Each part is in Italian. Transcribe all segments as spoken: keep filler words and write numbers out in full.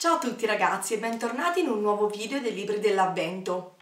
Ciao a tutti ragazzi e bentornati in un nuovo video dei libri dell'avvento.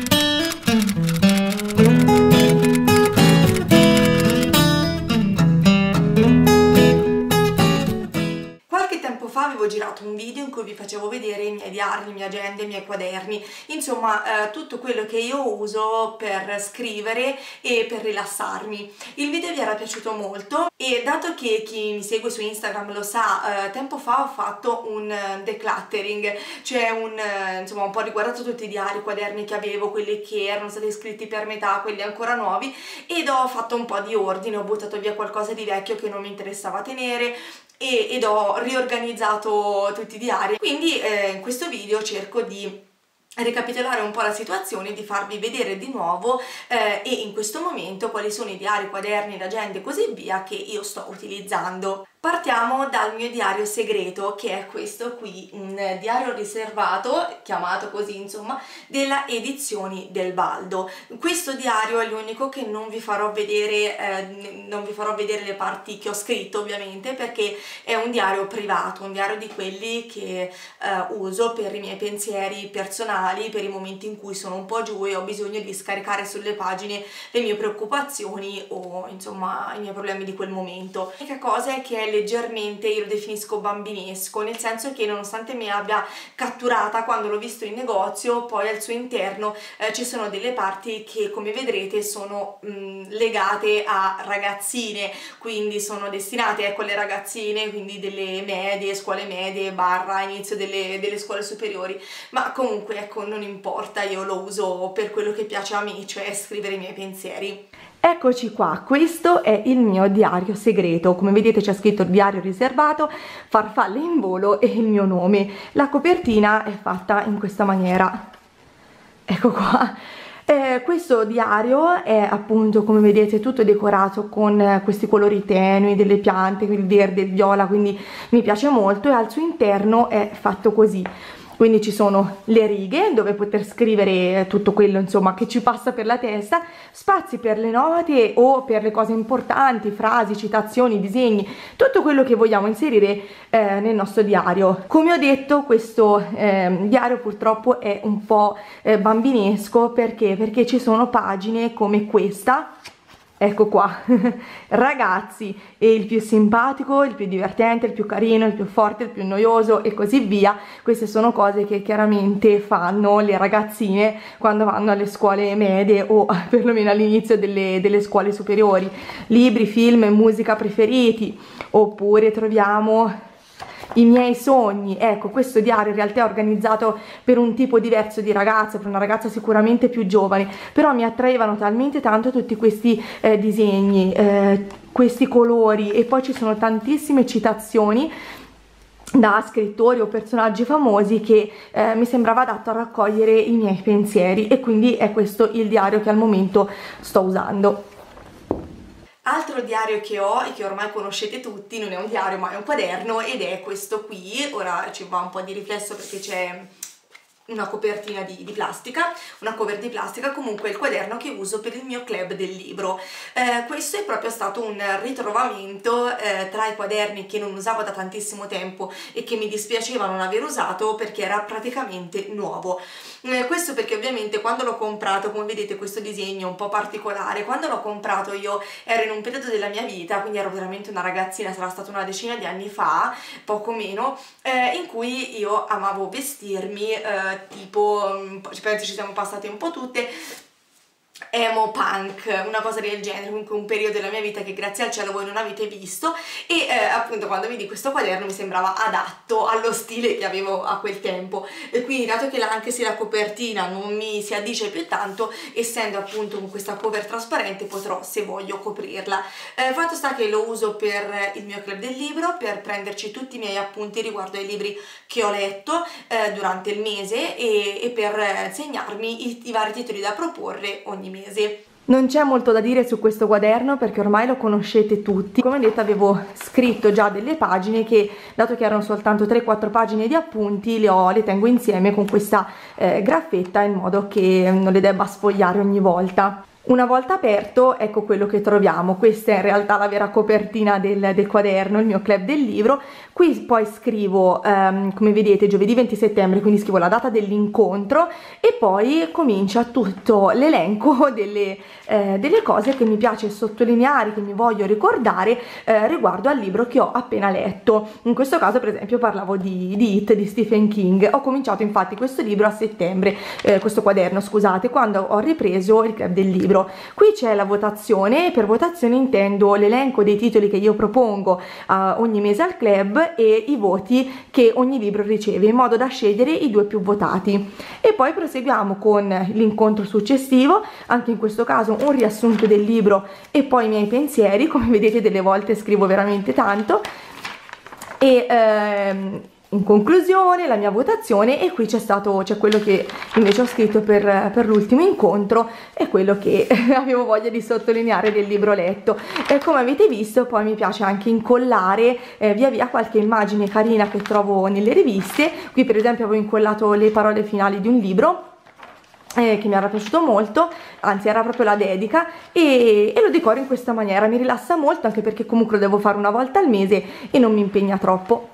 Qualche tempo fa avevo girato un video in cui vi facevo vedere i miei diari, le mie agende, i miei quaderni, insomma eh, tutto quello che io uso per scrivere e per rilassarmi. Il video vi era piaciuto molto e dato che chi mi segue su Instagram lo sa, eh, tempo fa ho fatto un uh, decluttering, cioè un, uh, insomma, un po' riguardato tutti i diari, i quaderni che avevo, quelli che erano stati scritti per metà, quelli ancora nuovi, ed ho fatto un po' di ordine, ho buttato via qualcosa di vecchio che non mi interessava tenere ed ho riorganizzato tutti i diari. Quindi eh, in questo video cerco di ricapitolare un po' la situazione, di farvi vedere di nuovo eh, e in questo momento quali sono i diari, i quaderni, le agende e così via che io sto utilizzando. Partiamo dal mio diario segreto, che è questo qui, un diario riservato, chiamato così insomma, della Edizioni del Baldo. Questo diario è l'unico che non vi farò vedere, eh, non vi farò vedere le parti che ho scritto ovviamente, perché è un diario privato, un diario di quelli che eh, uso per i miei pensieri personali, per i momenti in cui sono un po' giù e ho bisogno di scaricare sulle pagine le mie preoccupazioni o insomma i miei problemi di quel momento. L'unica cosa è che è leggermente, io lo definisco bambinesco, nel senso che nonostante mi abbia catturata quando l'ho visto in negozio, poi al suo interno eh, ci sono delle parti che, come vedrete, sono mh, legate a ragazzine, quindi sono destinate ecco alle ragazzine, quindi delle medie, scuole medie barra inizio delle, delle scuole superiori, ma comunque ecco non importa, io lo uso per quello che piace a me, cioè scrivere i miei pensieri. Eccoci qua, questo è il mio diario segreto. Come vedete c'è scritto diario riservato, farfalle in volo e il mio nome. La copertina è fatta in questa maniera, ecco qua. Eh, questo diario è appunto, come vedete, tutto decorato con eh, questi colori tenui delle piante, il verde, il viola, quindi mi piace molto, e al suo interno è fatto così. Quindi ci sono le righe dove poter scrivere tutto quello insomma che ci passa per la testa, spazi per le note o per le cose importanti, frasi, citazioni, disegni, tutto quello che vogliamo inserire eh, nel nostro diario. Come ho detto, questo eh, diario purtroppo è un po' eh, bambinesco, perché? Perché ci sono pagine come questa. Ecco qua, ragazzi, e il più simpatico, il più divertente, il più carino, il più forte, il più noioso e così via. Queste sono cose che chiaramente fanno le ragazzine quando vanno alle scuole medie o perlomeno all'inizio delle, delle scuole superiori. Libri, film, musica preferiti, oppure troviamo i miei sogni. Ecco, questo diario in realtà è organizzato per un tipo diverso di ragazza, per una ragazza sicuramente più giovane, però mi attraevano talmente tanto tutti questi eh, disegni, eh, questi colori, e poi ci sono tantissime citazioni da scrittori o personaggi famosi che eh, mi sembrava adatto a raccogliere i miei pensieri, e quindi è questo il diario che al momento sto usando. Altro diario che ho e che ormai conoscete tutti, non è un diario ma è un quaderno, ed è questo qui. Ora ci va un po' di riflesso perché c'è una copertina di, di plastica, una cover di plastica, comunque il quaderno che uso per il mio club del libro. Eh, questo è proprio stato un ritrovamento eh, tra i quaderni che non usavo da tantissimo tempo e che mi dispiaceva non aver usato perché era praticamente nuovo. Eh, questo perché ovviamente quando l'ho comprato, come vedete questo disegno un po' particolare, quando l'ho comprato io ero in un periodo della mia vita, quindi ero veramente una ragazzina, sarà stata una decina di anni fa, poco meno, eh, in cui io amavo vestirmi eh, tipo, penso ci siamo passate un po' tutte, emo punk, una cosa del genere, comunque un periodo della mia vita che grazie al cielo voi non avete visto, e eh, appunto quando vidi questo quaderno mi sembrava adatto allo stile che avevo a quel tempo, e quindi dato che la, anche se la copertina non mi si addice più tanto, essendo appunto con questa cover trasparente potrò, se voglio, coprirla. Eh, fatto sta che lo uso per il mio club del libro, per prenderci tutti i miei appunti riguardo ai libri che ho letto eh, durante il mese, e, e per segnarmi i, i vari titoli da proporre ogni mese. Non c'è molto da dire su questo quaderno perché ormai lo conoscete tutti. Come detto, avevo scritto già delle pagine che, dato che erano soltanto tre quattro pagine di appunti, le, ho, le tengo insieme con questa eh, graffetta in modo che non le debba sfogliare ogni volta. Una volta aperto, ecco quello che troviamo. Questa è in realtà la vera copertina del, del quaderno, il mio club del libro. Qui poi scrivo, um, come vedete, giovedì venti settembre, quindi scrivo la data dell'incontro e poi comincia tutto l'elenco delle, eh, delle cose che mi piace sottolineare, che mi voglio ricordare eh, riguardo al libro che ho appena letto. In questo caso, per esempio, parlavo di, di It di Stephen King. Ho cominciato infatti questo libro a settembre, eh, questo quaderno, scusate, quando ho ripreso il club del libro. Qui c'è la votazione, per votazione intendo l'elenco dei titoli che io propongo uh, ogni mese al club e i voti che ogni libro riceve, in modo da scegliere i due più votati. E poi proseguiamo con l'incontro successivo, anche in questo caso un riassunto del libro e poi i miei pensieri. Come vedete, delle volte scrivo veramente tanto. E ehm, in conclusione la mia votazione, e qui c'è stato c'è quello che invece ho scritto per, per l'ultimo incontro e quello che avevo voglia di sottolineare del libro letto. E come avete visto, poi mi piace anche incollare eh, via via qualche immagine carina che trovo nelle riviste. Qui per esempio avevo incollato le parole finali di un libro Eh, che mi era piaciuto molto, anzi era proprio la dedica, e, e lo decoro in questa maniera. Mi rilassa molto, anche perché comunque lo devo fare una volta al mese e non mi impegna troppo.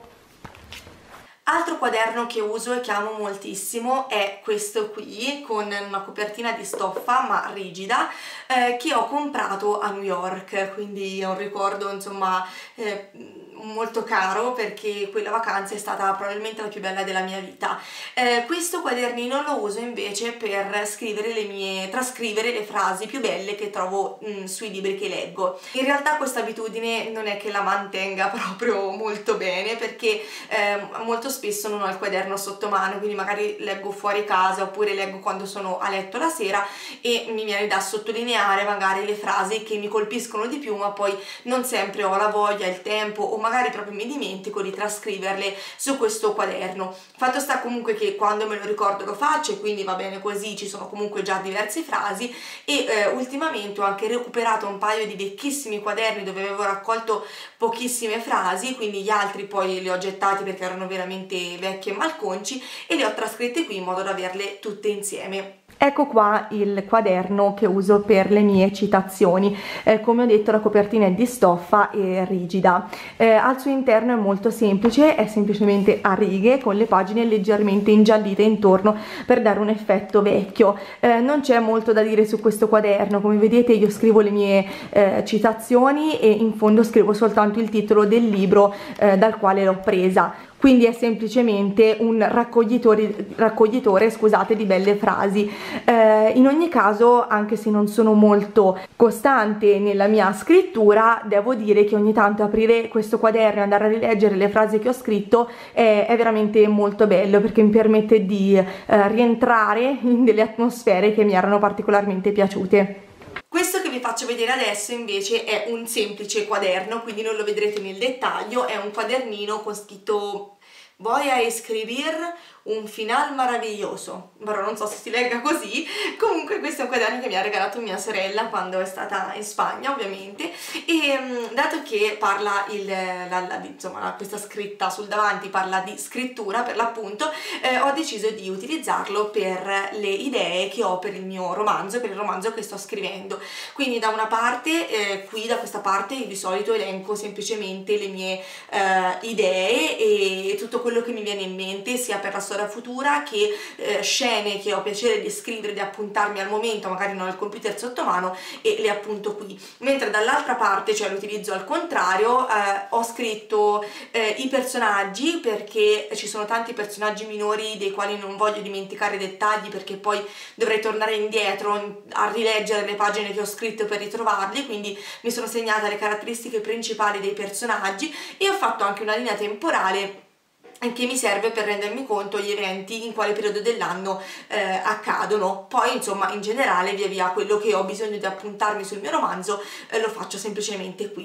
Altro quaderno che uso e che amo moltissimo è questo qui, con una copertina di stoffa ma rigida, eh, che ho comprato a New York, quindi è un ricordo insomma eh, molto caro, perché quella vacanza è stata probabilmente la più bella della mia vita. Eh, questo quadernino lo uso invece per scrivere le mie, trascrivere le frasi più belle che trovo mh, sui libri che leggo. In realtà questa abitudine non è che la mantenga proprio molto bene, perché eh, molto spesso non ho il quaderno sotto mano, quindi magari leggo fuori casa oppure leggo quando sono a letto la sera e mi viene da sottolineare magari le frasi che mi colpiscono di più, ma poi non sempre ho la voglia, il tempo, o magari proprio mi dimentico di trascriverle su questo quaderno. Fatto sta comunque che quando me lo ricordo lo faccio, e quindi va bene così, ci sono comunque già diverse frasi. E eh, ultimamente ho anche recuperato un paio di vecchissimi quaderni dove avevo raccolto pochissime frasi, quindi gli altri poi li ho gettati perché erano veramente vecchi e malconci, e le ho trascritte qui in modo da averle tutte insieme. Ecco qua il quaderno che uso per le mie citazioni. Eh, come ho detto, la copertina è di stoffa e rigida. Eh, al suo interno è molto semplice, è semplicemente a righe con le pagine leggermente ingiallite intorno per dare un effetto vecchio. Eh, non c'è molto da dire su questo quaderno. Come vedete, io scrivo le mie eh, citazioni e in fondo scrivo soltanto il titolo del libro eh, dal quale l'ho presa. Quindi è semplicemente un raccoglitore, raccoglitore scusate, di belle frasi. Eh, in ogni caso, anche se non sono molto costante nella mia scrittura, devo dire che ogni tanto aprire questo quaderno e andare a rileggere le frasi che ho scritto è, è veramente molto bello, perché mi permette di eh, rientrare in delle atmosfere che mi erano particolarmente piaciute. Questo che vi faccio vedere adesso invece è un semplice quaderno, quindi non lo vedrete nel dettaglio. È un quadernino con scritto "Voy a escribir un final maravilloso", però non so se si legga così. Comunque questo è un quaderno che mi ha regalato mia sorella quando è stata in Spagna, ovviamente, e mh, dato che parla il, la, la, insomma, questa scritta sul davanti parla di scrittura per l'appunto, eh, ho deciso di utilizzarlo per le idee che ho per il mio romanzo, per il romanzo che sto scrivendo. Quindi da una parte, eh, qui da questa parte io di solito elenco semplicemente le mie eh, idee e tutto quello che mi viene in mente, sia per la storia futura che eh, scene che ho piacere di scrivere, di appuntarmi al momento, magari non ho il computer sotto mano e le appunto qui. Mentre dall'altra parte, cioè l'utilizzo al contrario, eh, ho scritto eh, i personaggi, perché ci sono tanti personaggi minori dei quali non voglio dimenticare i dettagli, perché poi dovrei tornare indietro a rileggere le pagine che ho scritto per ritrovarli. Quindi mi sono segnata le caratteristiche principali dei personaggi e ho fatto anche una linea temporale che mi serve per rendermi conto gli eventi in quale periodo dell'anno eh, accadono. Poi insomma in generale via via quello che ho bisogno di appuntarmi sul mio romanzo eh, lo faccio semplicemente qui.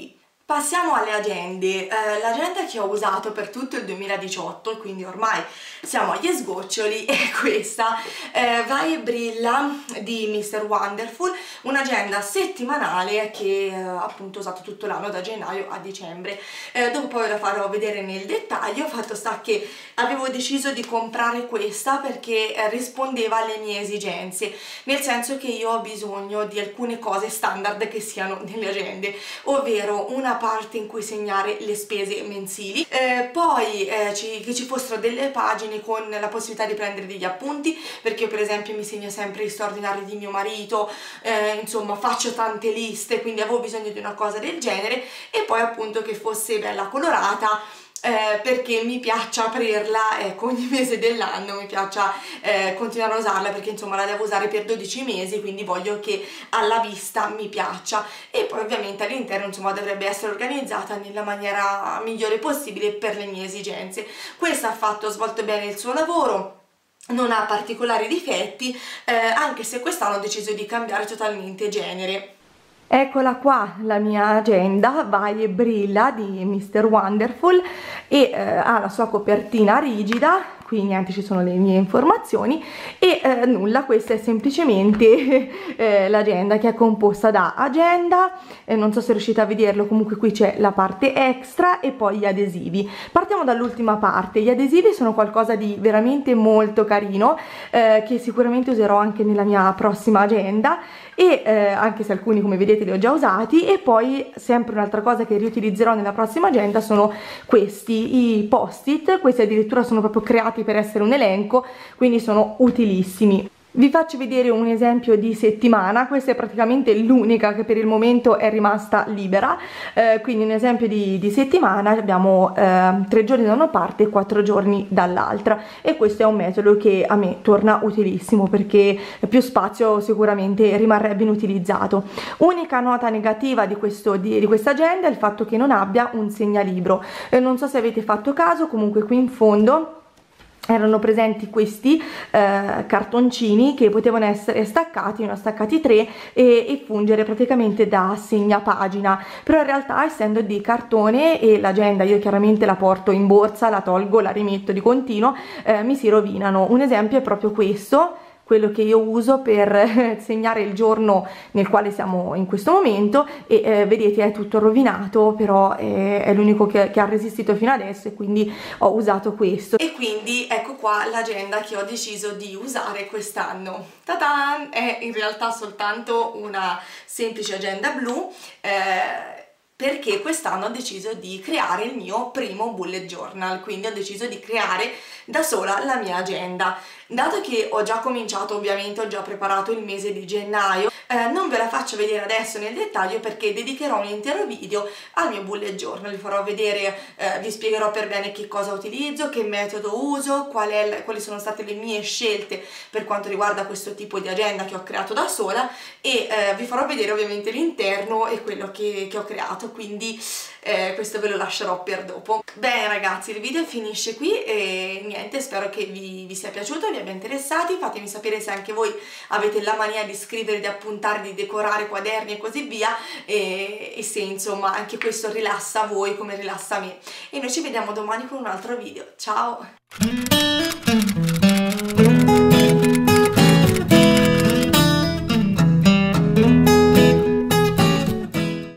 Passiamo alle agende. Eh, l'agenda che ho usato per tutto il duemiladiciotto, quindi ormai siamo agli sgoccioli, è questa, eh, Vai e Brilla di mister Wonderful, un'agenda settimanale che eh, appunto ho usato tutto l'anno da gennaio a dicembre. Eh, dopo poi la farò vedere nel dettaglio. Fatto sta che avevo deciso di comprare questa perché eh, rispondeva alle mie esigenze, nel senso che io ho bisogno di alcune cose standard che siano nelle agende, ovvero una parte in cui segnare le spese mensili, eh, poi eh, ci, che ci fossero delle pagine con la possibilità di prendere degli appunti, perché io per esempio mi segno sempre gli straordinari di mio marito, eh, insomma faccio tante liste, quindi avevo bisogno di una cosa del genere, e poi appunto che fosse bella colorata, Eh, perché mi piaccia aprirla, ecco, ogni mese dell'anno mi piaccia eh, continuare a usarla, perché insomma la devo usare per dodici mesi, quindi voglio che alla vista mi piaccia, e poi ovviamente all'interno insomma dovrebbe essere organizzata nella maniera migliore possibile per le mie esigenze. Questa ha fatto, svolto bene il suo lavoro, non ha particolari difetti, eh, anche se quest'anno ho deciso di cambiare totalmente genere. Eccola qua la mia agenda, Vai e Brilla di mister Wonderful, e eh, ha la sua copertina rigida, qui niente, ci sono le mie informazioni, e eh, nulla, questa è semplicemente eh, l'agenda, che è composta da agenda, eh, non so se riuscite a vederlo, comunque qui c'è la parte extra e poi gli adesivi. Partiamo dall'ultima parte. Gli adesivi sono qualcosa di veramente molto carino, eh, che sicuramente userò anche nella mia prossima agenda, e eh, anche se alcuni, come vedete, li ho già usati. E poi sempre un'altra cosa che riutilizzerò nella prossima agenda sono questi, i post-it. Questi addirittura sono proprio creati per essere un elenco, quindi sono utilissimi. Vi faccio vedere un esempio di settimana. Questa è praticamente l'unica che per il momento è rimasta libera, eh, quindi un esempio di, di settimana. Abbiamo eh, tre giorni da una parte e quattro giorni dall'altra, e questo è un metodo che a me torna utilissimo, perché più spazio sicuramente rimarrebbe inutilizzato. Unica nota negativa di, questo, di, di questa agenda è il fatto che non abbia un segnalibro. Eh, non so se avete fatto caso, comunque qui in fondo erano presenti questi eh, cartoncini che potevano essere staccati, ne ho staccati tre, e, e fungere praticamente da segnapagina, però in realtà, essendo di cartone, e l'agenda io chiaramente la porto in borsa, la tolgo, la rimetto di continuo, eh, mi si rovinano. Un esempio è proprio questo, quello che io uso per segnare il giorno nel quale siamo in questo momento, e eh, vedete è tutto rovinato, però è, è l'unico che, che ha resistito fino adesso, e quindi ho usato questo. E quindi ecco qua l'agenda che ho deciso di usare quest'anno. Ta-dan! È in realtà soltanto una semplice agenda blu, eh, perché quest'anno ho deciso di creare il mio primo bullet journal, quindi ho deciso di creare da sola la mia agenda. Dato che ho già cominciato, ovviamente ho già preparato il mese di gennaio, eh, non ve la faccio vedere adesso nel dettaglio, perché dedicherò un intero video al mio bullet journal. Vi farò vedere, eh, vi spiegherò per bene che cosa utilizzo, che metodo uso, qual è, quali sono state le mie scelte per quanto riguarda questo tipo di agenda che ho creato da sola, e eh, vi farò vedere ovviamente l'interno e quello che, che ho creato, quindi eh, questo ve lo lascerò per dopo. Bene ragazzi, il video finisce qui, e niente, spero che vi, vi sia piaciuto, vi abbia interessati. Fatemi sapere se anche voi avete la mania di scrivere, di appuntare, di decorare quaderni e così via, e, e se insomma anche questo rilassa voi come rilassa me. E noi ci vediamo domani con un altro video. Ciao!